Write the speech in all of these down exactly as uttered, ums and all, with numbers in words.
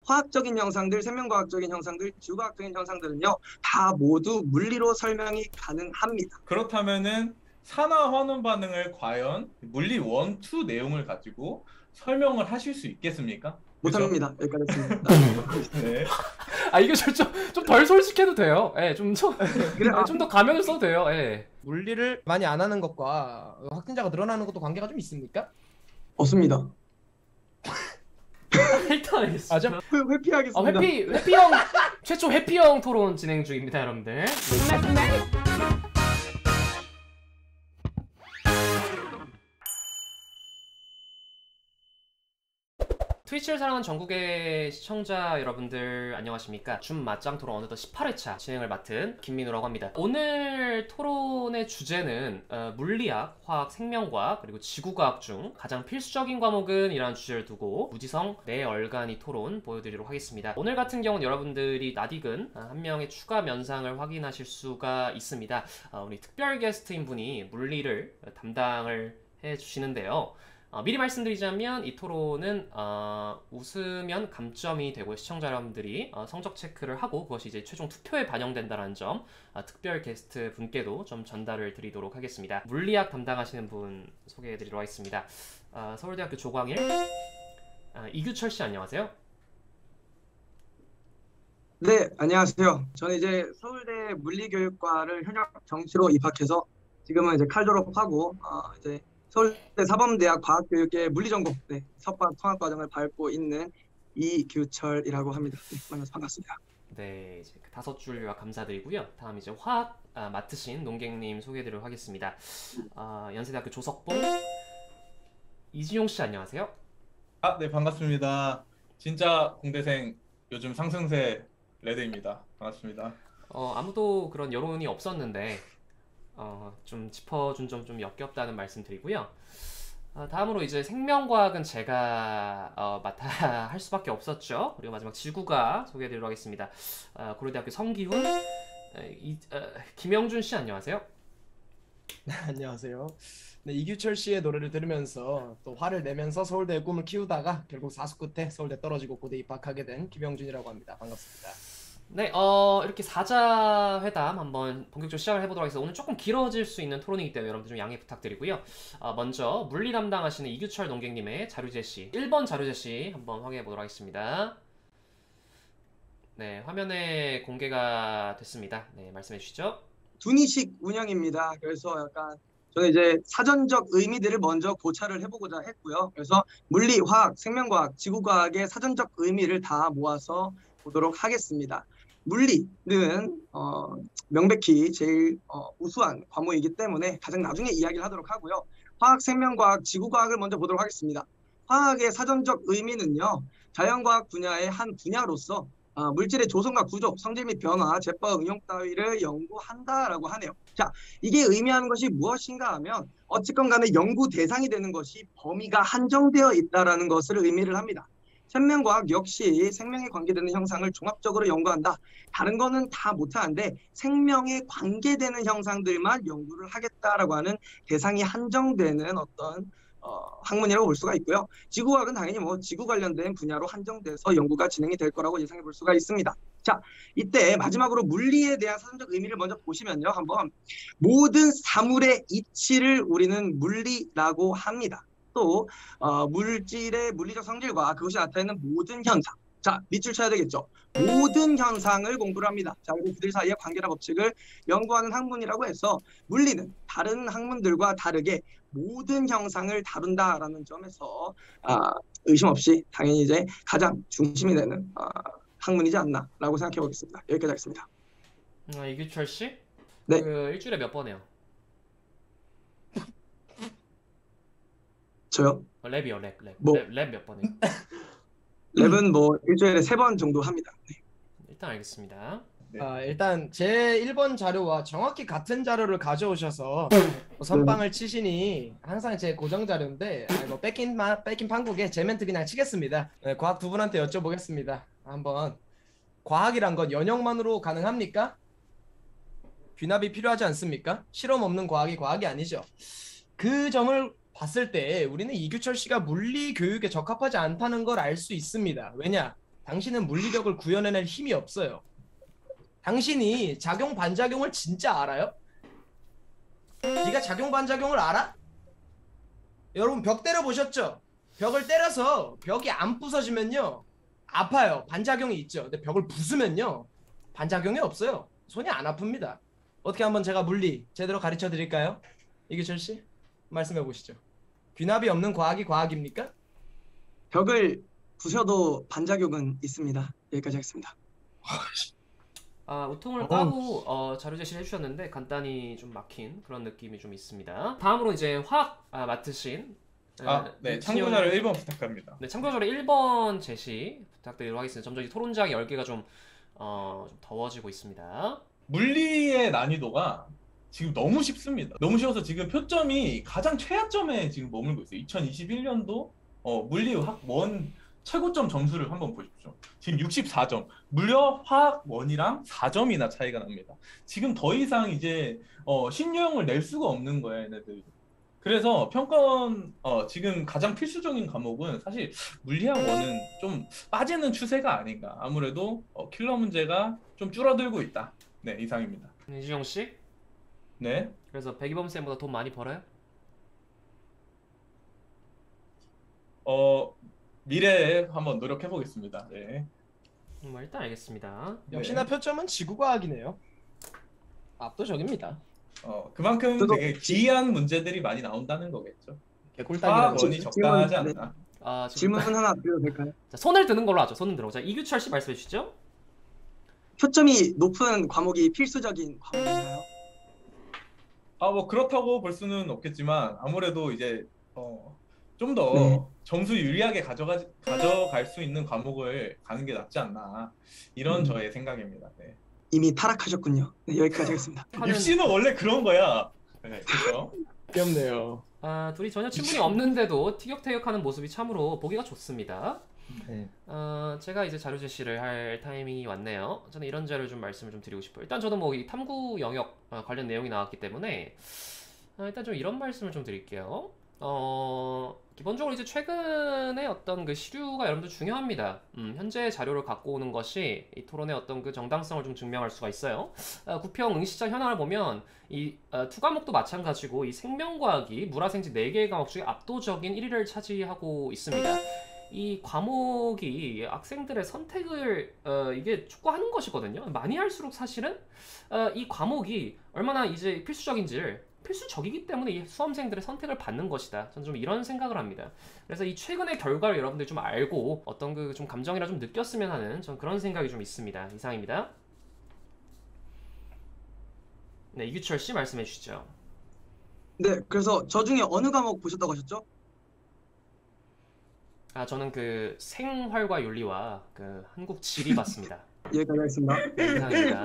화학적인 형상들, 생명과학적인 형상들, 지구과학적인 형상들은요 다 모두 물리로 설명이 가능합니다. 그렇다면은 산화 환원 반응을 과연 물리 일, 이 내용을 가지고 설명을 하실 수 있겠습니까? 그죠? 못합니다. 여기까지 했습니다. 네. 아 이게 좀좀 덜 솔직해도 돼요. 예, 좀좀더 그래, 아, 좀 더 가면을 써도 돼요. 예. 물리를 많이 안 하는 것과 확진자가 늘어나는 것도 관계가 좀 있습니까? 없습니다. 일단 알겠습니다. 아, 좀 회- 회피하겠습니다. 어, 회피 회피형 최초 회피형 토론 진행 중입니다, 여러분들. 트위치를 사랑하는 전국의 시청자 여러분들 안녕하십니까? 줌 맞짱 토론 어느덧 십팔 회차 진행을 맡은 김민우라고 합니다. 오늘 토론의 주제는 어, 물리학, 화학, 생명과학 그리고 지구과학 중 가장 필수적인 과목은 이라는 주제를 두고 무지성 내얼간이 토론 보여드리도록 하겠습니다. 오늘 같은 경우는 여러분들이 낯익은 한 명의 추가 면상을 확인하실 수가 있습니다. 어, 우리 특별 게스트인 분이 물리를 담당을 해주시는데요. 어, 미리 말씀드리자면 이 토론은 어, 웃으면 감점이 되고 시청자 여러분들이 어, 성적 체크를 하고 그것이 이제 최종 투표에 반영된다는 점 어, 특별 게스트 분께도 좀 전달을 드리도록 하겠습니다. 물리학 담당하시는 분 소개해 드리도록 하겠습니다. 어, 서울대학교 조광일 어, 이규철 씨 안녕하세요. 네, 안녕하세요. 저는 이제 서울대 물리교육과를 현역 정시로 입학해서 지금은 이제 칼 졸업하고 어, 이제 서울대 사범대학 과학교육의 물리전공 네, 석박 통합과정을 밟고 있는 이규철이라고 합니다. 네, 만나서 반갑습니다. 네, 이제 그 다섯 줄 요약 감사드리고요. 다음 이제 화학 아, 맡으신 농객님 소개해드리도록 하겠습니다. 어, 연세대학교 조석봉 이진용 씨 안녕하세요. 아, 네, 반갑습니다. 진짜 공대생 요즘 상승세 레드입니다. 반갑습니다. 어, 아무도 그런 여론이 없었는데 어, 좀 짚어준 점 좀 역겹다는 말씀 드리고요. 어, 다음으로 이제 생명과학은 제가 어, 맡아 할 수밖에 없었죠. 그리고 마지막 지구과학 소개해드리도록 하겠습니다. 어, 고려대학교 성기훈 어, 이, 어, 김영준 씨 안녕하세요. 안녕하세요. 네, 이규철 씨의 노래를 들으면서 또 화를 내면서 서울대의 꿈을 키우다가 결국 사수 끝에 서울대 떨어지고 고대 입학하게 된 김영준이라고 합니다. 반갑습니다. 네, 어, 이렇게 사자 회담 한번 본격적으로 시작을 해보도록 하겠습니다. 오늘 조금 길어질 수 있는 토론이기 때문에 여러분들 좀 양해 부탁드리고요. 어, 먼저 물리 담당하시는 이규철 농객님의 자료 제시, 일 번 자료 제시 한번 확인해 보도록 하겠습니다. 네, 화면에 공개가 됐습니다. 네, 말씀해 주시죠. 둔이식 운영입니다. 그래서 약간 저는 이제 사전적 의미들을 먼저 고찰을 해보고자 했고요. 그래서 물리, 화학, 생명과학, 지구과학의 사전적 의미를 다 모아서 보도록 하겠습니다. 물리는 어, 명백히 제일 어, 우수한 과목이기 때문에 가장 나중에 이야기를 하도록 하고요. 화학, 생명과학, 지구과학을 먼저 보도록 하겠습니다. 화학의 사전적 의미는요. 자연과학 분야의 한 분야로서 어, 물질의 조성과 구조, 성질 및 변화, 제법, 응용 따위를 연구한다라고 하네요. 자, 이게 의미하는 것이 무엇인가 하면 어쨌건 간에 연구 대상이 되는 것이 범위가 한정되어 있다는 것을 의미를 합니다. 생명과학 역시 생명에 관계되는 형상을 종합적으로 연구한다. 다른 거는 다 못하는데 생명에 관계되는 형상들만 연구를 하겠다라고 하는 대상이 한정되는 어떤 어, 학문이라고 볼 수가 있고요. 지구과학은 당연히 뭐 지구 관련된 분야로 한정돼서 연구가 진행이 될 거라고 예상해 볼 수가 있습니다. 자, 이때 마지막으로 물리에 대한 사전적 의미를 먼저 보시면요. 한번 모든 사물의 이치를 우리는 물리라고 합니다. 또 어, 물질의 물리적 성질과 그것이 나타내는 모든 현상. 자, 밑줄 쳐야 되겠죠. 모든 현상을 공부를 합니다. 자, 그리고 그들 사이의 관계나 법칙을 연구하는 학문이라고 해서 물리는 다른 학문들과 다르게 모든 형상을 다룬다라는 점에서 아, 의심 없이 당연히 이제 가장 중심이 되는 아, 학문이지 않나라고 생각해 보겠습니다. 여기까지 하겠습니다. 아, 이규철 씨? 네. 그 일주일에 몇 번 해요? 저요? 어, 랩이요, 랩, 랩. 뭐? 랩, 랩 몇 번 해요? 랩은 뭐 일주일에 세 번 정도 합니다. 네. 일단 알겠습니다. 네. 아, 일단 제 일 번 자료와 정확히 같은 자료를 가져오셔서 뭐 선빵을 치시니 항상 제 고정 자료인데 아니, 뭐 뺏긴, 마, 뺏긴 판국에 제 멘트 그냥 치겠습니다. 네, 과학 두 분한테 여쭤보겠습니다. 한번 과학이란 건 연역만으로 가능합니까? 귀납이 필요하지 않습니까? 실험 없는 과학이 과학이 아니죠. 그 점을 봤을 때 우리는 이규철 씨가 물리 교육에 적합하지 않다는 걸 알 수 있습니다. 왜냐? 당신은 물리력을 구현해낼 힘이 없어요. 당신이 작용 반작용을 진짜 알아요? 네가 작용 반작용을 알아? 여러분 벽 때려 보셨죠? 벽을 때려서 벽이 안 부서지면요 아파요. 반작용이 있죠. 근데 벽을 부수면요 반작용이 없어요. 손이 안 아픕니다. 어떻게 한번 제가 물리 제대로 가르쳐 드릴까요? 이규철 씨 말씀해 보시죠. 귀납이 없는 과학이 과학입니까? 벽을 부셔도 반작용은 있습니다. 여기까지 하겠습니다. 아, 우통을 어. 까고 어, 자료 제시를 해주셨는데 간단히 좀 막힌 그런 느낌이 좀 있습니다. 다음으로 이제 화학 아, 맡으신 아, 네. 진영- 참고자료 일 번 부탁합니다. 네, 참고자료 일 번 제시 부탁드리도록 하겠습니다. 점점 이 토론장 열기가 좀, 어, 좀 더워지고 있습니다. 물리의 난이도가 지금 너무 쉽습니다. 너무 쉬워서 지금 표점이 가장 최하점에 지금 머물고 있어요. 이천이십일 년도 어, 물리학 원 최고점 점수를 한번 보십시오. 지금 육십사 점. 물려 화학 원이랑 사 점이나 차이가 납니다. 지금 더 이상 이제 어, 신유형을 낼 수가 없는 거야, 얘네들. 그래서 평가원 어, 지금 가장 필수적인 과목은 사실 물리학 원은 좀 빠지는 추세가 아닌가. 아무래도 어, 킬러 문제가 좀 줄어들고 있다. 네, 이상입니다. 이준영 씨, 네. 그래서 백이범 쌤보다 돈 많이 벌어요? 어, 미래에 한번 노력해 보겠습니다. 네. 음, 뭐 일단 알겠습니다. 역시나 네. 표점은 지구과학이네요. 압도적입니다. 어, 그만큼 저도- 되게 기이한 문제들이 많이 나온다는 거겠죠. 개꿀딱이라고. 화학원이 질문- 적당하지 질문- 않나. 아, 지금 질문 하나 드려도 될까요? 자, 손을 드는 걸로 하죠. 손을 들어. 자, 이규철 씨 말씀해 주시죠. 표점이 높은 과목이 필수적인 과목인가요? 아, 뭐 그렇다고 볼 수는 없겠지만 아무래도 이제 어, 좀 더 네. 점수 유리하게 가져가 가져갈 수 있는 과목을 가는 게 낫지 않나. 이런 음. 저의 생각입니다. 네. 이미 타락하셨군요. 네, 여기까지 하겠습니다. 하는- 입시는 원래 그런 거야. 네, 그렇죠. 귀엽네요. 아, 둘이 전혀 친분이 없는데도 티격태격하는 모습이 참으로 보기가 좋습니다. 네. 어, 제가 이제 자료 제시를 할 타이밍이 왔네요. 저는 이런 자료를 좀 말씀을 좀 드리고 싶어요. 일단 저도 뭐 이 탐구 영역 어, 관련 내용이 나왔기 때문에 어, 일단 좀 이런 말씀을 좀 드릴게요. 어, 기본적으로 이제 최근에 어떤 그 시류가 여러분들 중요합니다. 음, 현재 자료를 갖고 오는 것이 이 토론의 어떤 그 정당성을 좀 증명할 수가 있어요. 어, 구평 응시자 현황을 보면 이 어, 두 과목도 마찬가지고 이 생명과학이 물화생지 네 개의 과목 중에 압도적인 일 위를 차지하고 있습니다. 이 과목이 학생들의 선택을 어, 이게 촉구하는 것이거든요. 많이 할수록 사실은 어, 이 과목이 얼마나 이제 필수적인지를 필수적이기 때문에 이 수험생들의 선택을 받는 것이다. 저는 좀 이런 생각을 합니다. 그래서 이 최근의 결과를 여러분들이 좀 알고 어떤 그 좀 감정이라 좀 느꼈으면 하는 전 그런 생각이 좀 있습니다. 이상입니다. 네, 이규철 씨 말씀해 주시죠. 네, 그래서 저 중에 어느 과목 보셨다고 하셨죠? 아, 저는 그 생활과 윤리와 그 한국 지리 봤습니다. 여기까지 하겠습니다. 네, 이상입니다.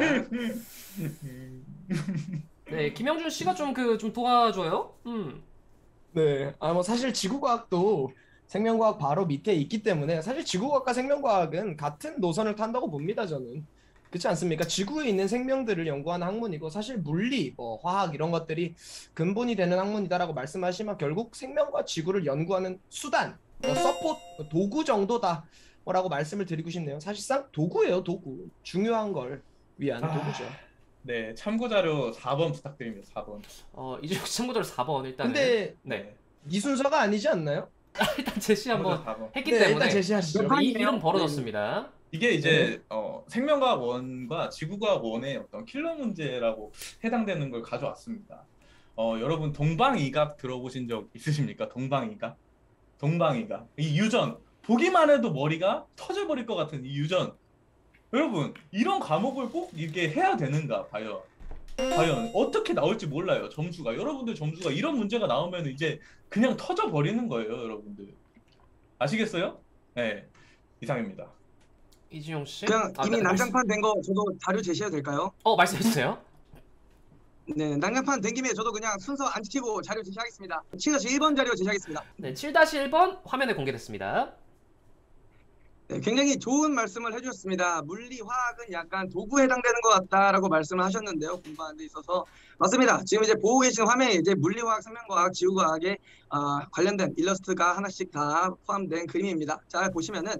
네, 김영준 씨가 좀 그 좀 도와줘요. 음. 네. 아 뭐 사실 지구과학도 생명과학 바로 밑에 있기 때문에 사실 지구과학과 생명과학은 같은 노선을 탄다고 봅니다, 저는. 그렇지 않습니까? 지구에 있는 생명들을 연구하는 학문이고 사실 물리, 뭐 화학 이런 것들이 근본이 되는 학문이다라고 말씀하시면 결국 생명과 지구를 연구하는 수단, 뭐 서포트, 도구 정도다. 라고 말씀을 드리고 싶네요. 사실상 도구예요, 도구. 중요한 걸 위한 아. 도구죠. 네, 참고 자료 사 번 부탁드립니다. 사 번. 어, 이준혁 씨 참고자료 사 번 일단은. 근데 네. 이 순서가 아니지 않나요? 일단 제시 한번 사 번. 했기 네, 때문에 일단 제시하시죠. 네. 이 일은 벌어졌습니다. 이게 이제 어, 생명과학 원과 지구과학 원의 어떤 킬러 문제라고 해당되는 걸 가져왔습니다. 어, 여러분 동방이각 들어보신 적 있으십니까? 동방이각? 동방이각. 이 유전 보기만 해도 머리가 터져버릴 것 같은 이 유전. 여러분 이런 과목을 꼭 이렇게 해야 되는가 과연? 과연 어떻게 나올지 몰라요. 점수가 여러분들 점수가 이런 문제가 나오면 이제 그냥 터져버리는 거예요, 여러분들. 아시겠어요? 네, 이상입니다. 이준용 씨. 그냥 아, 이미 네, 난장판 된 거 저도 자료 제시해도 될까요? 어, 말씀해 주세요. 네, 난장판 된 김에 저도 그냥 순서 안 지키고 자료 제시하겠습니다. 칠 다시 일 번 자료 제시하겠습니다. 네, 칠 다시 일 번 화면에 공개됐습니다. 네, 굉장히 좋은 말씀을 해주셨습니다. 물리, 화학은 약간 도구에 해당되는 것 같다라고 말씀을 하셨는데요. 공부하는 데 있어서 맞습니다. 지금 이제 보고 계신 화면에 이제 물리화학, 생명과학, 지구과학에 어, 관련된 일러스트가 하나씩 다 포함된 그림입니다. 자, 보시면은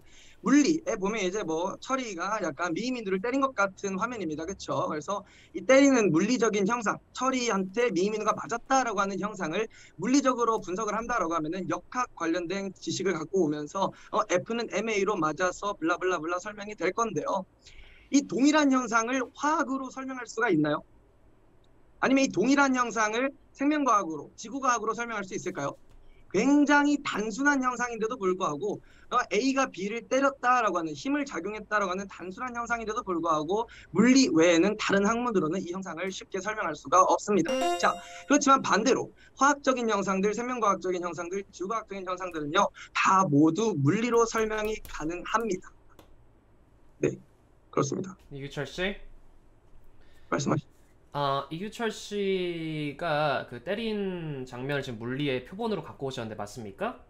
물리에 보면 이제 뭐 철이가 약간 미희민들을 때린 것 같은 화면입니다. 그렇죠? 그래서 이 때리는 물리적인 형상, 철이한테 미희민우가 맞았다라고 하는 형상을 물리적으로 분석을 한다라고 하면은 역학 관련된 지식을 갖고 오면서 어, F는 엠에이로 맞아서 블라블라블라 설명이 될 건데요. 이 동일한 형상을 화학으로 설명할 수가 있나요? 아니면 이 동일한 형상을 생명과학으로, 지구과학으로 설명할 수 있을까요? 굉장히 단순한 형상인데도 불구하고 어, A가 B를 때렸다라고 하는, 힘을 작용했다라고 하는 단순한 형상인데도 불구하고 물리 외에는 다른 학문으로는 이 형상을 쉽게 설명할 수가 없습니다. 자, 그렇지만 반대로 화학적인 형상들, 생명과학적인 형상들, 지구과학적인 형상들은요 다 모두 물리로 설명이 가능합니다. 네, 그렇습니다. 이규철 씨. 말씀하시죠. 아, 이규철 씨가 그 때린 장면을 지금 물리의 표본으로 갖고 오셨는데 맞습니까?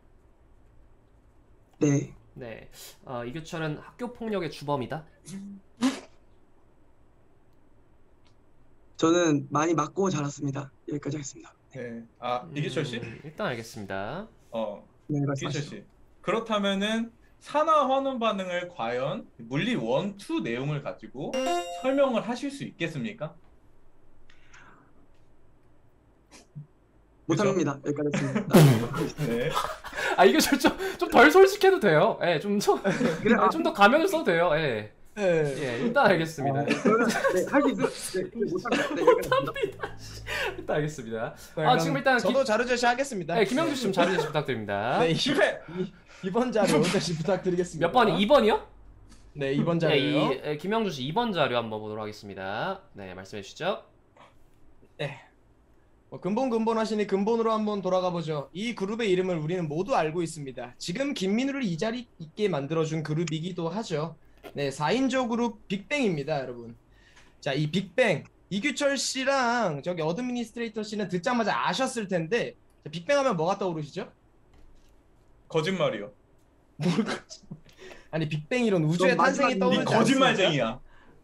네, 네. 어, 이규철은 학교 폭력의 주범이다. 저는 많이 맞고 자랐습니다. 여기까지 하겠습니다. 네. 아, 이기철 씨? 음, 일단 알겠습니다. 어, 네, 이기철 말씀하시죠. 씨. 그렇다면은 산화 환원 반응을 과연 물리 일, 이 내용을 가지고 설명을 하실 수 있겠습니까? 못합니다. 여기까지 했습니다. 네. 아, 이규철 좀좀 덜 솔직해도 돼요. 예, 좀 좀 그래, 아, 좀 더 가면을 써도 돼요. 예. 네. 예, 일단 알겠습니다. 아, 저는 네, 할 수 있어요. 네, 못합니다. 네, 여기까지 했습니다. 일단 알겠습니다. 네, 아, 지금 일단 저도 김, 자료 제시하겠습니다. 네, 김영주 씨 좀 자료 제시 부탁드립니다. 네, 이, 실패! 이, 이번 자료 제시 부탁드리겠습니다. 몇 번이? 이 번이요? 네, 이번 네, 자료요. 이 예, 김영주 씨 이 번 자료 한번 보도록 하겠습니다. 네, 말씀해 주시죠. 네. 뭐 근본 근본 하시니 근본으로 한번 돌아가 보죠. 이 그룹의 이름을 우리는 모두 알고 있습니다. 지금 김민우를 이 자리 있게 만들어준 그룹이기도 하죠. 네, 사 인조 그룹 빅뱅입니다, 여러분. 자, 이 빅뱅 이규철 씨랑 저기 어드미니스트레이터 씨는 듣자마자 아셨을 텐데, 자, 빅뱅 하면 뭐가 떠오르시죠? 거짓말이요. 뭘 거짓말? 아니 빅뱅 이론 우주의 좀 탄생이 마지막에 떠오르지 이 않습니까? 거짓말쟁이야.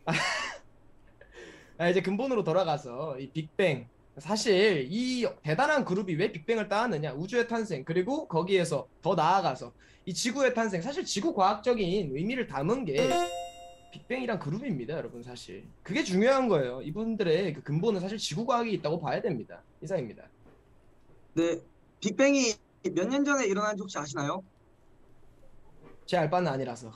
아, 이제 근본으로 돌아가서 이 빅뱅, 사실 이 대단한 그룹이 왜 빅뱅을 따왔느냐, 우주의 탄생, 그리고 거기에서 더 나아가서 이 지구의 탄생, 사실 지구 과학적인 의미를 담은 게 빅뱅이란 그룹입니다, 여러분. 사실 그게 중요한 거예요. 이분들의 그 근본은 사실 지구 과학이 있다고 봐야 됩니다. 이상입니다. 네, 빅뱅이 몇 년 전에 일어난지 혹시 아시나요? 제 알 바는 아니라서.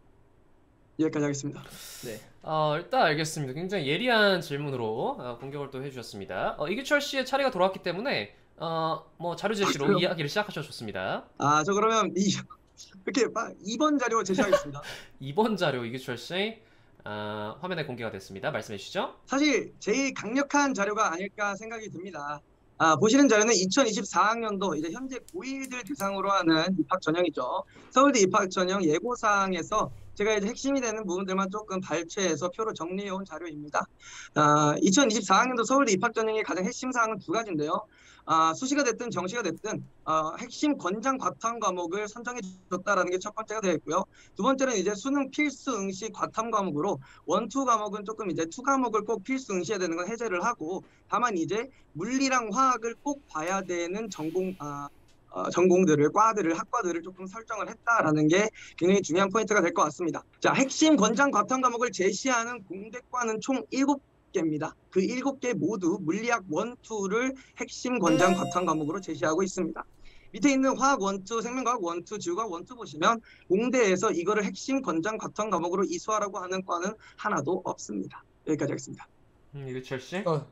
여기까지 하겠습니다. 네. 어, 일단 알겠습니다. 굉장히 예리한 질문으로 어, 공격을 또 해주셨습니다. 어, 이규철 씨의 차례가 돌아왔기 때문에 어, 뭐 자료 제시로 아, 그래요? 이야기를 시작하셔도 좋습니다. 아, 저 그러면 이 이렇게 이 번 자료 제시하겠습니다. 이 번 자료 이규철 씨 어, 화면에 공개가 됐습니다. 말씀해 주시죠. 사실 제일 강력한 자료가 아닐까 생각이 듭니다. 아, 보시는 자료는 이천이십사 학년도 이제 현재 고이들 대상으로 하는 입학 전형이죠. 서울대 입학 전형 예고사항에서 제가 이제 핵심이 되는 부분들만 조금 발췌해서 표로 정리해 온 자료입니다. 아, 이천이십사 학년도 서울대 입학 전형의 가장 핵심 사항은 두 가지인데요. 아, 수시가 됐든 정시가 됐든 어, 핵심 권장 과탐 과목을 선정해 줬다라는 게 첫 번째가 되어 있고요. 두 번째는 이제 수능 필수 응시 과탐 과목으로 원, 투 과목은 조금 이제 투 과목을 꼭 필수 응시해야 되는 건 해제를 하고, 다만 이제 물리랑 화학을 꼭 봐야 되는 전공 아, 어, 전공들을, 과들을, 학과들을 조금 설정을 했다라는 게 굉장히 중요한 포인트가 될 것 같습니다. 자, 핵심 권장 과탐 과목을 제시하는 공대과는 총 일곱 개입니다. 그 일곱 개 모두 물리학 일, 이를 핵심 권장 과탐 과목으로 제시하고 있습니다. 밑에 있는 화학 일, 이, 생명과학 일, 이, 지구과학 일, 이 보시면 공대에서 이거를 핵심 권장 과탐 과목으로 이수하라고 하는 과는 하나도 없습니다. 여기까지 하겠습니다. 음, 이규철 씨 어,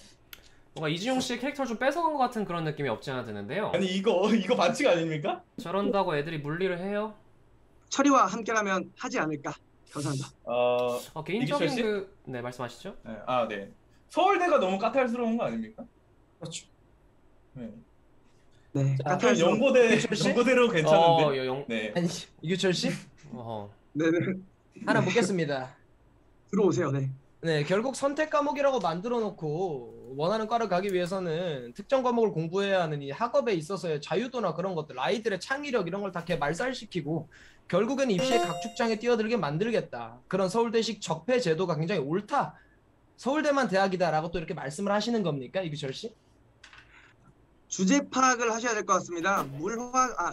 뭔가 이준용 씨의 캐릭터를 좀 뺏어간 것 같은 그런 느낌이 없지 않아 드는데요. 아니 이거 이거 반칙 아닙니까? 저런다고 애들이 물리를 해요? 철이와 함께라면 하지 않을까. 감사합니다. 어, 어, 이규철 개인적인 씨? 그 네, 말씀하시죠. 네. 아, 네. 서울대가 너무 까탈스러운 거 아닙니까? 그렇죠. 네. 네, 자, 그럼 까탈스러운- 연고대 이규철 씨? 연고대로 괜찮은데. 어, 영 네. 아니 이규철 씨 어. 네, 네. 하나 묻겠습니다. 들어오세요. 네. 네, 결국 선택 과목이라고 만들어 놓고 원하는 과를 가기 위해서는 특정 과목을 공부해야 하는 이 학업에 있어서의 자유도나 그런 것들, 아이들의 창의력 이런 걸 다 말살시키고 결국엔 입시의 각축장에 뛰어들게 만들겠다. 그런 서울대식 적폐 제도가 굉장히 옳다. 서울대만 대학이다라고 또 이렇게 말씀을 하시는 겁니까, 이규철 씨? 주제 파악을 하셔야 될 것 같습니다. 물화 아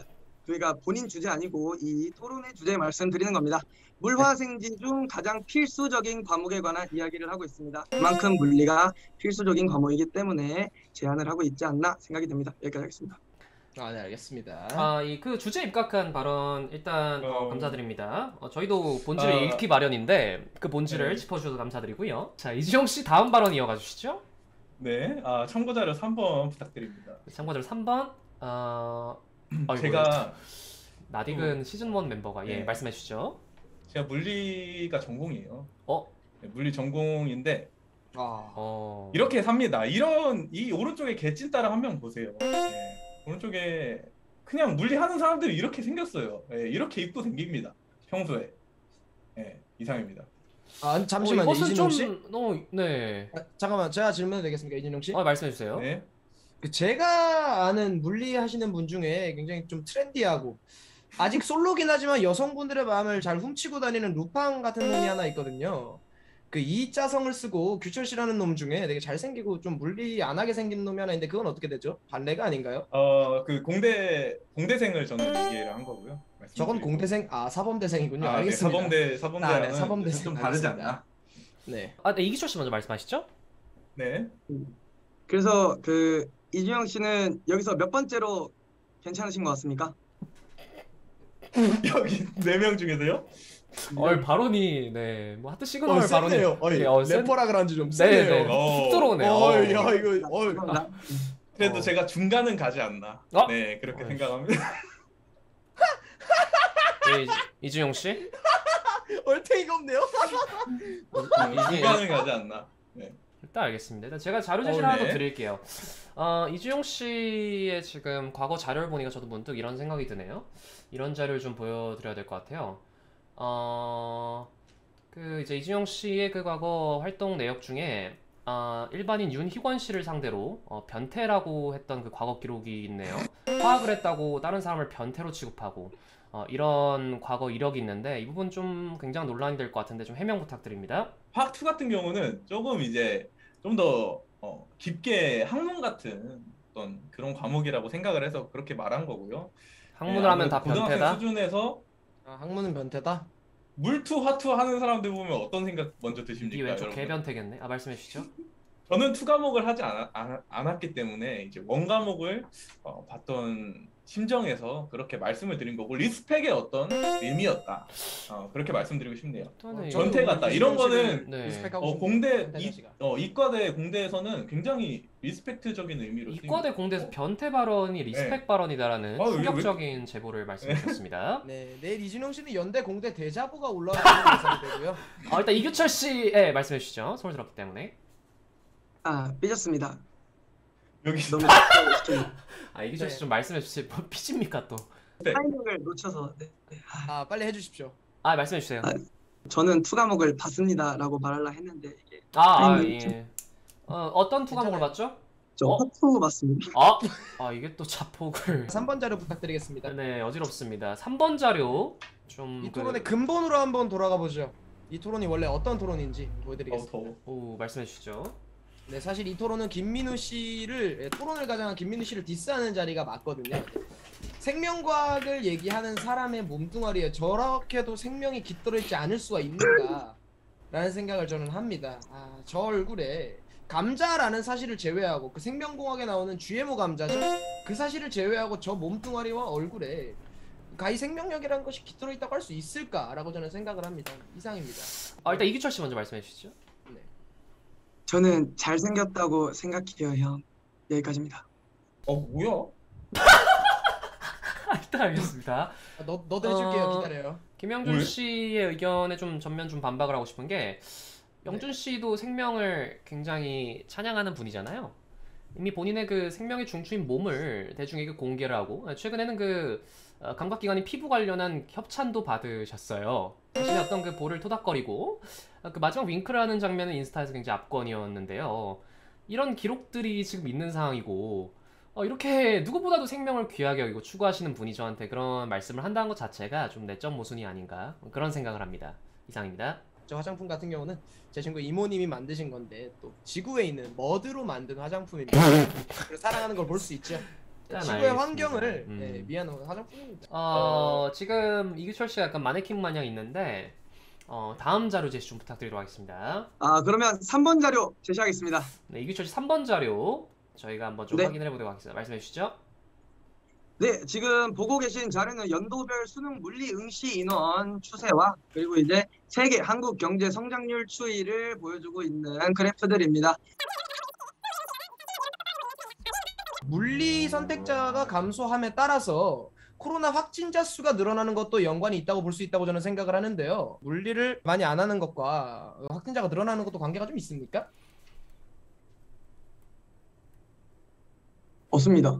저희가 본인 주제 아니고 이 토론의 주제 말씀드리는 겁니다. 물화생지 중 가장 필수적인 과목에 관한 이야기를 하고 있습니다. 그만큼 물리가 필수적인 과목이기 때문에 제안을 하고 있지 않나 생각이 듭니다. 여기까지 하겠습니다. 아, 네, 알겠습니다. 아, 이 그 주제 입각한 발언 일단 어, 어. 감사드립니다. 어, 저희도 본질을 어. 읽기 마련인데 그 본질을 네. 짚어주셔서 감사드리고요. 자, 이지용 씨 다음 발언 이어가 주시죠. 네, 아, 참고자료 삼 번 부탁드립니다. 참고자료 삼 번. 어... 아이고, 제가 나딕은 시즌 일 멤버가 예, 네. 말씀해 주시죠. 제가 물리가 전공이에요. 어? 네, 물리 전공인데 아, 어... 이렇게 삽니다. 이런 이 오른쪽에 개찐따라 한 명 보세요. 네, 오른쪽에 그냥 물리하는 사람들이 이렇게 생겼어요. 네, 이렇게 입고 생깁니다. 평소에. 네, 이상입니다. 아 잠시만요, 어, 이것은 이진용 좀 씨. 어, 네. 아, 잠깐만, 제가 질문해도 되겠습니까, 이진용 씨? 어, 말씀해 주세요. 네. 그 제가 아는 물리 하시는 분 중에 굉장히 좀 트렌디하고 아직 솔로긴 하지만 여성분들의 마음을 잘 훔치고 다니는 루팡 같은 놈이 하나 있거든요. 그 이자성을 쓰고 규철 씨라는 놈 중에 되게 잘생기고 좀 물리 안 하게 생긴 놈이 하나 있는데 그건 어떻게 되죠? 반례가 아닌가요? 어, 그 공대 공대생을 저는 얘기를 한 거고요. 저건 말씀드리고. 공대생, 아 사범대생이군요. 아, 네, 알겠습니다. 사범대 사범대랑은 아, 네, 사범대생. 좀 다르지 알겠습니다. 않나? 네. 아, 네, 이기철 씨 먼저 말씀하시죠. 네. 그래서 그 이준영 씨는 여기서 몇 번째로 괜찮으신 것 같습니까? 여기 네 명 중에서요? 어, 발언이 네, 뭐 하트 시그널 어, 발언이 센네요. 어이, 네, 어, 센- 래퍼라 그런지 좀 네, 세네요. 네, 어. 훅 들어오네요. 어, 어. 야 이거, 어, 죄송합니다. 그래도 어. 제가 중간은 가지 않나. 어? 네, 그렇게 어이씨. 생각합니다. 네, 이- 이준용 씨. 얼탱이가 없네요. 중간은 가지 않나. 일단 알겠습니다. 일단 제가 자료 제시를 어, 하나 더 네. 드릴게요. 어, 이주영 씨의 지금 과거 자료를 보니까 저도 문득 이런 생각이 드네요. 이런 자료를 좀 보여드려야 될 것 같아요. 어, 그 이제 이주영 씨의 그 과거 활동 내역 중에 어, 일반인 윤희권 씨를 상대로 어, 변태라고 했던 그 과거 기록이 있네요. 화학을 했다고 다른 사람을 변태로 취급하고 어, 이런 과거 이력이 있는데 이 부분 좀 굉장히 논란이 될 것 같은데 좀 해명 부탁드립니다. 화학 투 같은 경우는 조금 이제 좀 더 어, 깊게 학문 같은 어떤 그런 과목이라고 생각을 해서 그렇게 말한 거고요. 학문을 네, 하면 다 아무래도 고등학생 변태다? 수준에서 아, 학문은 변태다. 물투 화투 하는 사람들 보면 어떤 생각 먼저 드십니까? 이 왼쪽 여러분? 개변태겠네. 아 말씀해 주시죠. 저는 투 과목을 하지 않, 않, 않았기 때문에 이제 원 과목을 어, 봤던 심정에서 그렇게 말씀을 드린 거고 리스펙의 어떤 의미였다. 어, 그렇게 말씀드리고 싶네요. 일단은 저도 변태 같다. 이런 이준용 씨를 거는 네. 리스펙하고 어, 싶네요. 공대 변태 이, 자식아. 어, 이과대 공대에서는 굉장히 리스펙트적인 의미로 이과대 쓰입니다. 공대에서 어, 변태 발언이 리스펙 발언이다라는 아, 왜- 충격적인 제보를 말씀해 주셨습니다. 네, 내일 이준용 씨는 연대 공대 대자보가 올라가는 예상이 되고요. 아, 일단 이규철 씨의 말씀해 주시죠. 서울 들었기 때문에. 아 삐졌습니다. 여기 너무 아 이규철 네. 씨 좀 말씀해 주세요. 뭐 피집니까 또? 타이밍을 놓쳐서 네. 아, 빨리 해주십시오. 아 말씀해 주세요. 아, 저는 투 과목을 봤습니다라고 말하려 했는데 이게 아, 아 타이밍이 예. 어, 어떤 투 과목을 괜찮아요. 봤죠? 저 어? 화투 봤습니다. 아, 아 이게 또 자폭을. 삼 번 자료 부탁드리겠습니다. 네 어지럽습니다. 삼 번 자료 좀 이 그- 토론의 근본으로 한번 돌아가 보죠. 이 토론이 원래 어떤 토론인지 어, 보여드리겠습니다. 더워. 오 말씀해 주시죠. 네, 사실 이 토론은 김민우 씨를 예, 토론을 가장한 김민우 씨를 디스하는 자리가 맞거든요. 생명과학을 얘기하는 사람의 몸뚱아리에 저렇게도 생명이 깃들어 있지 않을 수가 있는가 라는 생각을 저는 합니다. 아, 저 얼굴에 감자라는 사실을 제외하고 그 생명공학에 나오는 지엠오 감자죠. 그 사실을 제외하고 저 몸뚱아리와 얼굴에 가히 생명력이라는 것이 깃들어 있다고 할 수 있을까라고 저는 생각을 합니다. 이상입니다. 아 일단 이규철 씨 먼저 말씀해 주시죠. 네. 저는 잘생겼다고 생각해요 형. 여기까지입니다. 어 뭐야? 아, 일단 알겠습니다. 아, 너 너도 해줄게요. 어, 기다려요. 김영준 왜? 씨의 의견에 좀 전면 좀 반박을 하고 싶은 게 영준 씨도 생명을 굉장히 찬양하는 분이잖아요. 이미 본인의 그 생명의 중추인 몸을 대중에게 공개를 하고 최근에는 그 어, 감각기관인 피부 관련한 협찬도 받으셨어요. 자신의 어떤 그 볼을 토닥거리고 어, 그 마지막 윙크를 하는 장면은 인스타에서 굉장히 압권이었는데요. 이런 기록들이 지금 있는 상황이고 어, 이렇게 누구보다도 생명을 귀하게 여기고 추구하시는 분이 저한테 그런 말씀을 한다는 것 자체가 좀 내적 모순이 아닌가 그런 생각을 합니다. 이상입니다. 저 화장품 같은 경우는 제 친구 이모님이 만드신 건데 또 지구에 있는 머드로 만든 화장품입니다. 그래서 사랑하는 걸 볼 수 있죠. 일단 지구의 알겠습니다. 환경을 음. 예, 위한 화장품입니다. 어, 지금 이규철 씨가 약간 마네킹 마냥 있는데 어, 다음 자료 제시 좀 부탁드리도록 하겠습니다. 아, 그러면 삼 번 자료 제시하겠습니다. 네, 이규철 씨 삼 번 자료 저희가 한번 좀 네. 확인해 보도록 하겠습니다. 말씀해 주시죠. 네, 지금 보고 계신 자료는 연도별 수능 물리 응시 인원 추세와 그리고 이제 세계 한국 경제 성장률 추이를 보여주고 있는 그래프들입니다. 물리 선택자가 감소함에 따라서 코로나 확진자 수가 늘어나는 것도 연관이 있다고 볼 수 있다고 저는 생각을 하는데요. 물리를 많이 안 하는 것과 확진자가 늘어나는 것도 관계가 좀 있습니까? 없습니다.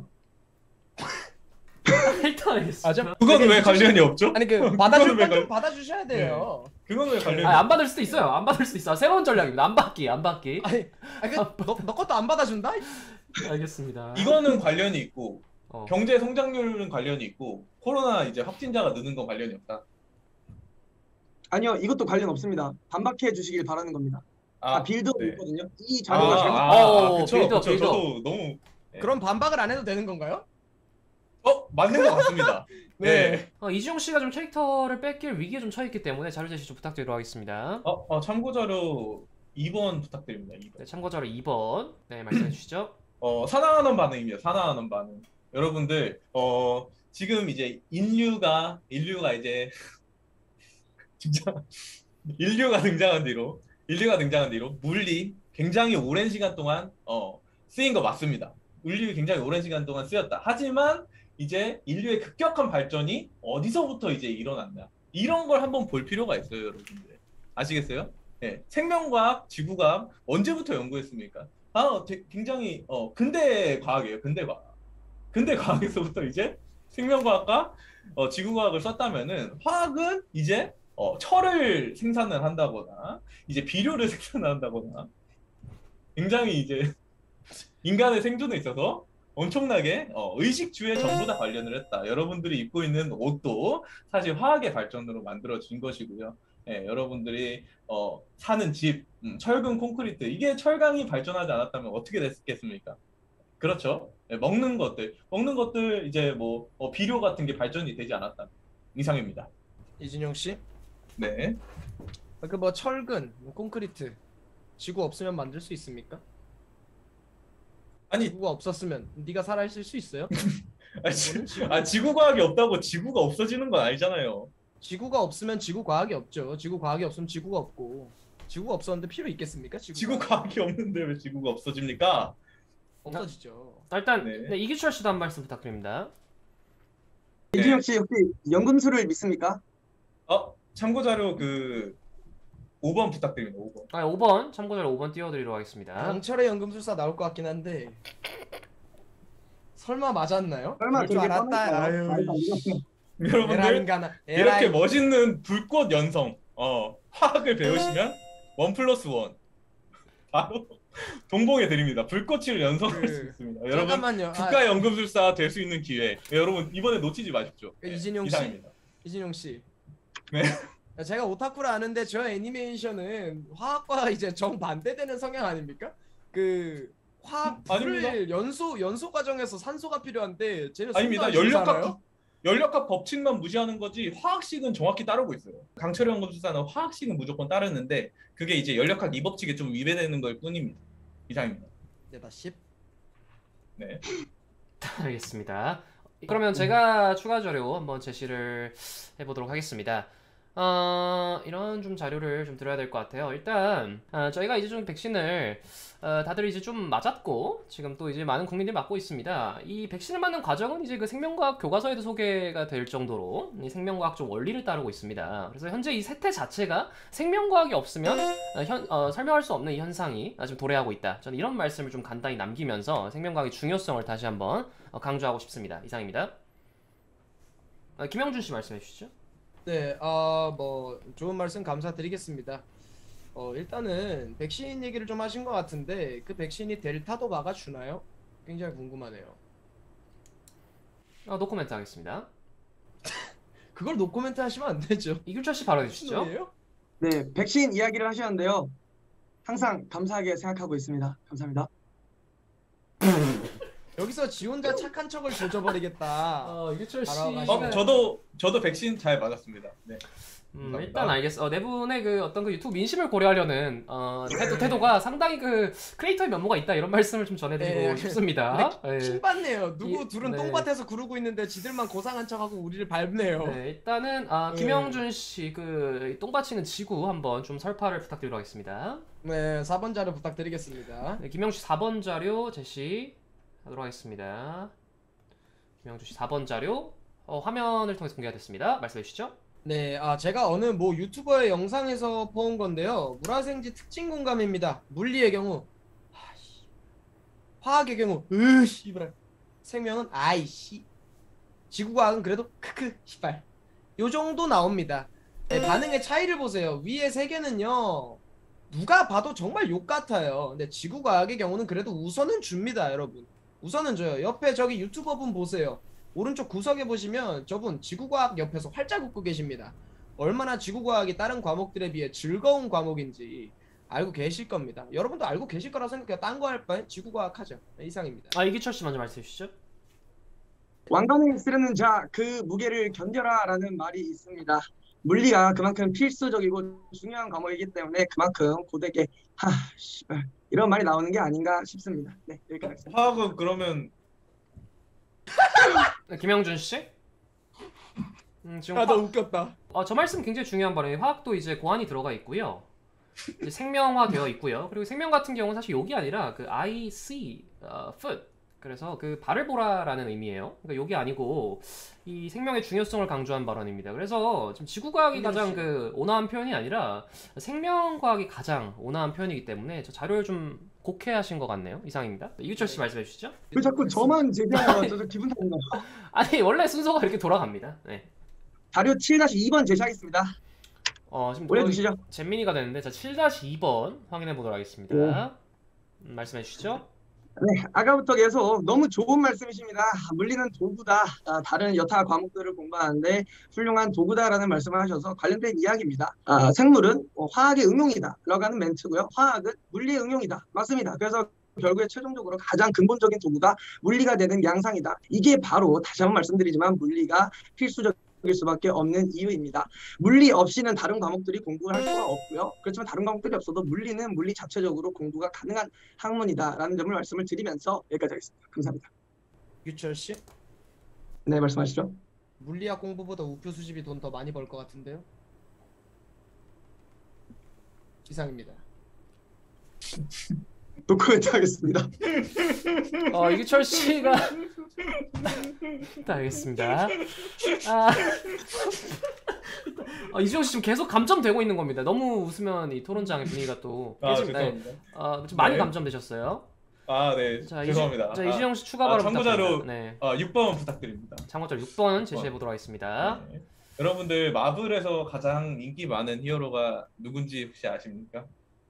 일단 알겠습니다. 아, 좀- 그건 되게 왜 관련이 없죠? 아니 그 받아줄 그거는 왜 건좀 관- 받아주셔야 돼요. 그건 왜 관련이 아, 안 받을 수도 있어요. 안 받을 수도 있어. 새로운 전략입니다. 안 받기, 안 받기. 아니, 아니 그, 너, 너 것도 안 받아준다? 알겠습니다. 이거는 관련이 있고 어. 경제 성장률은 관련이 있고 코로나 이제 확진자가 느는 건 관련이 없다. 아니요, 이것도 관련 없습니다. 반박해 주시길 바라는 겁니다. 아, 빌드업 네. 있거든요. 이 아, 자료가 잘못. 아, 어, 아, 그쵸, 빌드업, 그쵸. 빌드업. 저도 너무 네. 그럼 반박을 안 해도 되는 건가요? 어 맞는 것 같습니다. 네. 어, 이주영 씨가 좀 캐릭터를 뺏길 위기에 좀 처했기 때문에 자료 제시 좀 부탁드리도록 하겠습니다. 어, 어 참고 자료 이 번 부탁드립니다. 이 번. 네, 참고 자료 이 번. 네, 말씀해 주시죠. 어 사나하는 반응입니다. 사나하는 반응. 여러분들 어 지금 이제 인류가 인류가 이제 진짜 인류가 등장한 뒤로 인류가 등장한 뒤로 물리 굉장히 오랜 시간 동안 어 쓰인 거 맞습니다. 물리 굉장히 오랜 시간 동안 쓰였다. 하지만 이제 인류의 급격한 발전이 어디서부터 이제 일어났나 이런 걸 한번 볼 필요가 있어요, 여러분들. 아시겠어요? 네, 생명과학, 지구과학 언제부터 연구했습니까? 아, 되- 굉장히 어 근대 과학이에요, 근대 과학. 근대 과학에서부터 이제 생명과학과 어, 지구과학을 썼다면은 화학은 이제 어, 철을 생산을 한다거나 이제 비료를 생산한다거나 굉장히 이제 인간의 생존에 있어서 엄청나게 어, 의식주에 전부 다 관련을 했다. 여러분들이 입고 있는 옷도 사실 화학의 발전으로 만들어진 것이고요. 예, 여러분들이 어, 사는 집, 음, 철근 콘크리트 이게 철강이 발전하지 않았다면 어떻게 됐겠습니까? 그렇죠. 예, 먹는 것들, 먹는 것들 이제 뭐 어, 비료 같은 게 발전이 되지 않았다. 이상입니다. 이진용 씨, 네. 그 뭐 철근, 뭐 콘크리트, 지구 없으면 만들 수 있습니까? 아니, 지구가 없었으면 네가 살아 있을 수 있어요? 아, 지, 아 지구과학이 없다고 지구가 없어지는 건 아니잖아요. 지구가 없으면 지구 과학이 없죠. 지구 과학이 없으면 지구가 없고, 지구가 없었는데 필요 있겠습니까? 지구 지구과학이 없는데 왜 지구가 없어집니까? 없어지죠. 자, 일단 네. 네, 이규철 씨도 한 말씀 부탁드립니다. 이준혁 씨 혹시 연금술을 믿습니까? 어, 참고 자료 그 오 번 부탁드립니다. 오 번. 아, 오 번 참고 자료 오 번 띄워드리도록 하겠습니다. 강철의 연금술사 나올 것 같긴 한데 설마 맞았나요? 설마 그럴 줄 그렇게 알았다. 뻔할까요? 아유, 말도 안 되잖아요. 여러분들 에라인가나. 이렇게 에라이. 멋있는 불꽃 연성, 어, 화학을 배우시면 원 플러스 원 바로 동봉해 드립니다. 불꽃을 연성할 수 그, 있습니다. 여러분 잠깐만요. 아, 국가연금술사 될 수 있는 기회. 여러분 이번에 놓치지 마십시오. 그 네, 이진용 씨. 이상입니다. 이진용 씨. 네. 제가 오타쿠라 아는데 저 애니메이션은 화학과 이제 정 반대되는 성향 아닙니까? 그 화학 아닙니다. 불을 연소 연소 과정에서 산소가 필요한데 쟤는 아닙니다. 숨도 안 연력학 쉬잖아요? 연력학 법칙만 무시하는 거지 화학식은 정확히 따르고 있어요. 강철의 연금술사는 화학식은 무조건 따르는데 그게 이제 연력학 이 법칙에 좀 위배되는 걸 뿐입니다. 이상입니다. 네다 십. 네. 알겠습니다. 그러면 제가 추가 자료 한번 제시를 해보도록 하겠습니다. 어, 이런 좀 자료를 좀 드려야 될 것 같아요. 일단 어, 저희가 이제 좀 백신을 어, 다들 이제 좀 맞았고 지금 또 이제 많은 국민들이 맞고 있습니다. 이 백신을 맞는 과정은 이제 그 생명과학 교과서에도 소개가 될 정도로 이 생명과학 좀 원리를 따르고 있습니다. 그래서 현재 이 세태 자체가 생명과학이 없으면 어, 현, 어, 설명할 수 없는 이 현상이 지금 도래하고 있다. 저는 이런 말씀을 좀 간단히 남기면서 생명과학의 중요성을 다시 한번 어, 강조하고 싶습니다. 이상입니다. 어, 김영준 씨 말씀해 주시죠. 네, 아, 뭐 좋은 말씀 감사드리겠습니다. 어, 일단은 백신 얘기를 좀 하신 것 같은데 그 백신이 델타도 막아주나요? 굉장히 궁금하네요. 어, 노코멘트 하겠습니다. 그걸 노코멘트 하시면 안 되죠. 이규철 씨 발언해 무슨 주시죠. 소리예요? 네, 백신 이야기를 항상 감사하게 생각하고 있습니다. 감사합니다. 여기서 지 혼자 착한 척을 조져버리겠다. 어, 이규철 씨. 바로 어, 저도 저도 백신 잘 맞았습니다. 네. 음, 감사합니다. 일단 알겠어. 어, 네 분의 그 어떤 그 유튜브 민심을 고려하려는 어, 태도, 태도가 상당히 그 크리에이터의 면모가 있다 이런 말씀을 좀 전해드리고 네, 싶습니다. 네. 킹받네요. 누구 이- 둘은 네. 똥밭에서 구르고 있는데 지들만 고상한 척하고 우리를 밟네요. 네, 일단은 아, 네. 김영준 씨그 똥받치는 지구 한번 좀 설파를 부탁드리도록 하겠습니다. 네, 사 번 자료 부탁드리겠습니다. 네, 김영준 씨 사 번 자료 제시하도록 하겠습니다. 김영준 씨 사 번 자료 어, 화면을 통해서 공개가 됐습니다. 말씀해 주시죠. 네, 아 제가 어느 뭐 유튜버의 영상에서 보은 건데요. 물화생지 특징 공감입니다. 물리의 경우, 아이씨. 화학의 경우, 으 씨발. 생명은 아이씨. 지구과학은 그래도 크크 씨발. 요 정도 나옵니다. 네, 반응의 차이를 보세요. 위에 세 개는요. 누가 봐도 정말 욕 같아요. 근데 지구과학의 경우는 그래도 우선은 줍니다, 여러분. 우선은 줘요. 옆에 저기 유튜버분 보세요. 오른쪽 구석에 보시면 저분 지구과학 옆에서 활짝 웃고 계십니다. 얼마나 지구과학이 다른 과목들에 비해 즐거운 과목인지 알고 계실 겁니다. 여러분도 알고 계실 거라고 생각해요. 딴 거 할 바엔 지구과학 하죠. 네, 이상입니다. 아 이기철 씨 먼저 말씀해 주시죠. 왕관을 쓰려는 자 그 무게를 견뎌라라는 말이 있습니다. 물리가 그만큼 필수적이고 중요한 과목이기 때문에 그만큼 고되게 하 씨발 이런 말이 나오는 게 아닌가 싶습니다. 네, 여기까지 하겠습니다. 화학은 그러면 네, 김영준 씨. 음, 지금 아, 나 화- 웃겼다. 어, 저 말씀 굉장히 중요한 발언이에요. 화학도 이제 고안이 들어가 있고요. 이제 생명화 되어 있고요. 그리고 생명 같은 경우는 사실 욕이 아니라 그 I see 어, food. 그래서 그 발을 보라라는 의미예요. 그러니까 욕이 아니고 이 생명의 중요성을 강조한 발언입니다. 그래서 지금 지구과학이 가장 그 온화한 표현이 아니라 생명과학이 가장 온화한 표현이기 때문에 저 자료를 좀 곡해하신 것 같네요. 이상입니다. 이규철 씨 말씀해 주시죠. 왜 자꾸 저만 제기하는 거 같아서 기분 나쁘네요. 아니 원래 순서가 이렇게 돌아갑니다. 네. 자료 칠 이 번 제시하겠습니다. 어 지금 올려주시죠. 잼민이가 되는데 자 칠 이 번 확인해 보도록 하겠습니다. 음, 말씀해 주시죠. 네, 아까부터 계속 너무 좋은 말씀이십니다. 물리는 도구다. 아, 다른 여타 과목들을 공부하는데 훌륭한 도구다라는 말씀을 하셔서 관련된 이야기입니다. 아, 생물은 어, 화학의 응용이다 라고 하는 멘트고요. 화학은 물리의 응용이다. 맞습니다. 그래서 결국에 최종적으로 가장 근본적인 도구가 물리가 되는 양상이다. 이게 바로 다시 한번 말씀드리지만 물리가 필수적 일 수밖에 없는 이유입니다. 물리 없이는 다른 과목들이 공부를 할 수가 없고요. 그렇지만 다른 과목들이 없어도 물리는 물리 자체적으로 공부가 가능한 학문이다라는 점을 말씀을 드리면서 여기까지 하겠습니다. 감사합니다. 유철 씨, 네, 말씀하시죠. 물리학 공부보다 우표 수집이 돈 더 많이 벌 것 같은데요? 이상입니다. 노코멘트 하겠습니다. 어 이규철 씨가 네, 알겠습니다. 아, 어, 이주영 씨 지금 계속 감점되고 있는 겁니다. 너무 웃으면 이 토론장의 분위기가 또 아 깨집니다. 죄송합니다. 어, 좀 많이 네. 감점되셨어요. 아 네 자, 죄송합니다. 이주, 자 아, 이주영 씨 추가 아, 발언 참고자료 부탁드립니다. 네. 아, 육 번 부탁드립니다. 참고자료 육 번 제시해 보도록 하겠습니다. 네. 여러분들 마블에서 가장 인기 많은 히어로가 누군지 혹시 아십니까?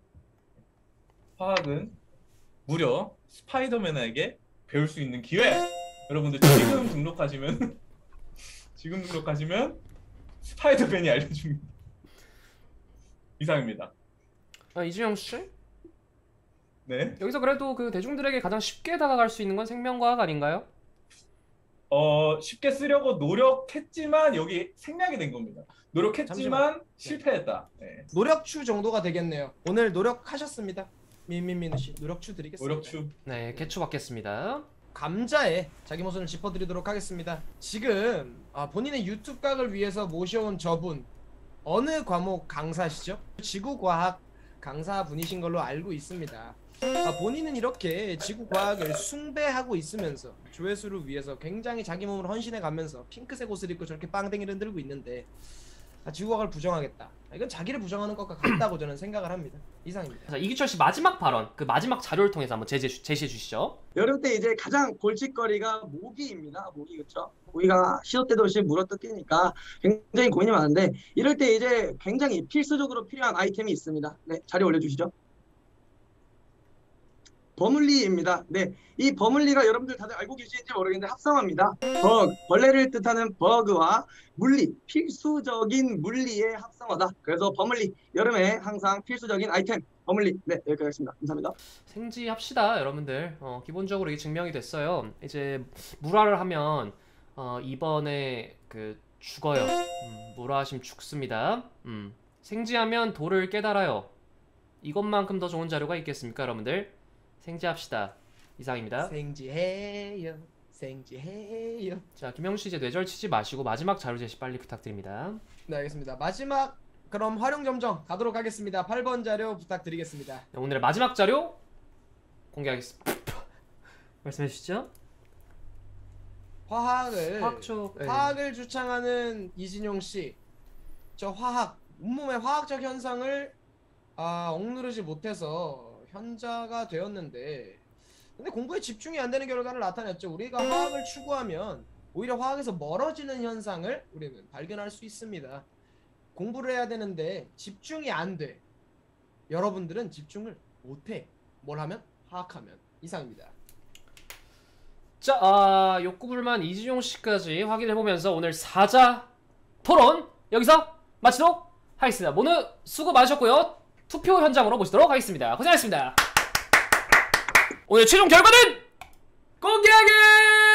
화학은 무려 스파이더맨에게 배울 수 있는 기회. 여러분들 지금 등록하시면 지금 등록하시면 스파이더맨이 알려줍니다. 이상입니다. 아, 이주영 씨 네. 여기서 그래도 그 대중들에게 가장 쉽게 다가갈 수 있는 건 생명과학 아닌가요? 어 쉽게 쓰려고 노력했지만 여기 생략이 된 겁니다. 노력했지만 실패했다. 네. 노력추 정도가 되겠네요. 오늘 노력하셨습니다. 민민민우 씨 노력추 드리겠습니다. 노력추. 네, 개추 받겠습니다. 감자에 자기 모습을 짚어드리도록 하겠습니다. 지금 아, 본인의 유튜브 각을 위해서 모셔온 저분 어느 과목 강사시죠? 지구과학 강사분이신 걸로 알고 있습니다. 아, 본인은 이렇게 지구과학을 숭배하고 있으면서 조회수를 위해서 굉장히 자기 몸을 헌신해 가면서 핑크색 옷을 입고 저렇게 빵댕이를 들고 있는데 아, 지구과학을 부정하겠다. 아, 이건 자기를 부정하는 것과 같다고 저는 생각을 합니다. 이상입니다. 자, 이규철 씨 마지막 발언, 그 마지막 자료를 통해서 한번 제시해, 제시해 주시죠. 여름 때 이제 가장 골칫거리가 모기입니다. 모기 그렇죠? 모기가 시도 때도 없이 물어뜯기니까 굉장히 고민이 많은데 이럴 때 이제 굉장히 필수적으로 필요한 아이템이 있습니다. 네, 자료 올려주시죠. 버물리입니다. 네, 이 버물리가 여러분들 다들 알고 계시는지 모르겠는데 합성어입니다. 버그, 벌레를 뜻하는 버그와 물리, 필수적인 물리의 합성어다. 그래서 버물리, 여름에 항상 필수적인 아이템 버물리. 네, 여기까지 하겠습니다. 감사합니다. 생지합시다 여러분들. 어, 기본적으로 이게 증명이 됐어요. 이제 물화를 하면 어, 이번에 그 죽어요. 음, 물화하시면 죽습니다. 음. 생지하면 도를 깨달아요. 이것만큼 더 좋은 자료가 있겠습니까 여러분들? 생지합시다. 이상입니다. 생지해요. 생지해요. 자, 김영씨 이제 뇌절 치지 마시고 마지막 자료 제시 빨리 부탁드립니다. 네, 알겠습니다. 마지막 그럼 활용점정 가도록 하겠습니다. 팔 번 자료 부탁드리겠습니다. 네, 오늘의 마지막 자료 공개하겠습니다. 말씀해 주시죠. 화학을 화학적 네. 화학을 주창하는 이진용 씨. 저 화학 온몸의 화학적 현상을 아, 억누르지 못해서 현자가 되었는데 근데 공부에 집중이 안 되는 결과를 나타냈죠. 우리가 화학을 추구하면 오히려 화학에서 멀어지는 현상을 우리는 발견할 수 있습니다. 공부를 해야 되는데 집중이 안 돼. 여러분들은 집중을 못해. 뭘 하면? 화학하면. 이상입니다. 자, 아, 욕구불만 이진용 씨까지 확인해보면서 오늘 사자 토론 여기서 마치도록 하겠습니다. 모두 수고 많으셨고요. 투표 현장으로 모시도록 하겠습니다. 고생하셨습니다. 오늘 최종 결과는 공개하게!